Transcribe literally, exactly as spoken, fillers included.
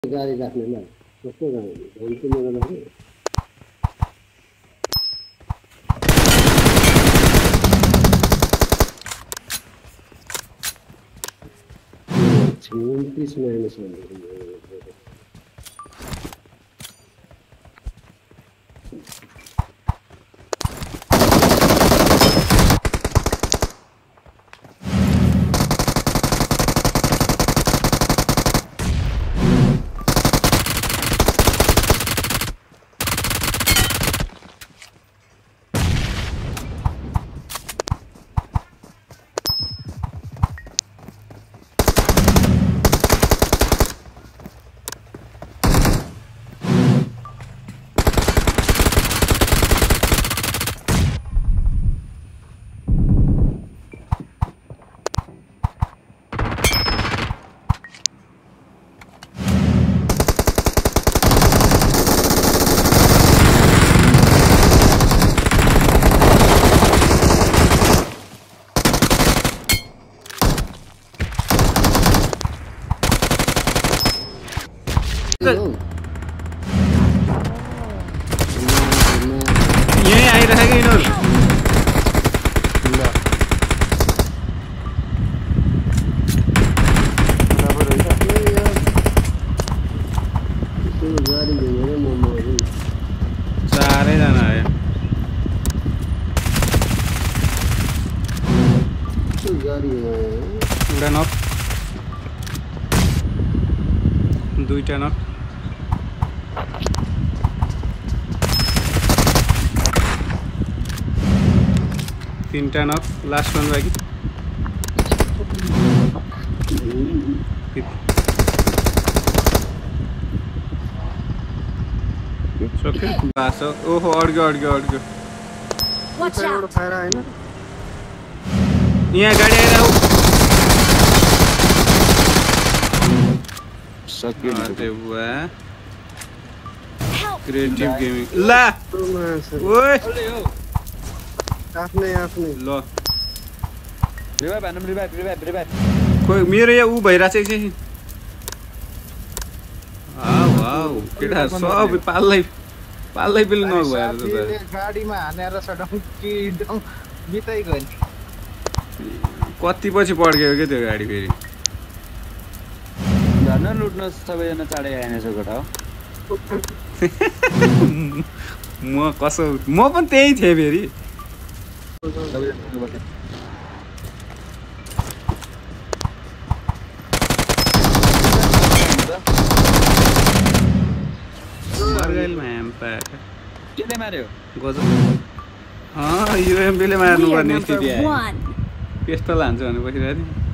गाडी राख्ने ल कस्तो गाडी भन्छु मलाई उन्तीस माइनस यही आइरहेको यिनीहरू चारैजना आयो एउटा नक दुईटा नक तीनटा नक लास्ट वन बाकी ओहो अड्क्यो अड्क्यो अड्क्यो यहाँ गाडी आइरह क्रिएटिभ गेमिङ ला ओए आफ्नै आफ्नै ल रिभाइभ हान्नु रिभाइभ रिभाइभ रिभाइभ खोइ मेरो यहाँ उ भइरहेछ एकछिन वाउ वाउ केटा सब पाल्लै पाल्लै पनि नभएर त गाडीमा हानेर सडङ्की बिताइ गयो नि कति पछि पड्क्यो के त्यो गाडी फेरि धन्न लुट्न सबैजना चाँडै आएनेछ गोठा हो म कसो म पनि त्यही थिएँ फेरि केले मार्यो गजब अँ युएमपीले मार्नु पर्ने स्थिति आयो पिस्तल हान्छु भने बसिरहेको थिएँ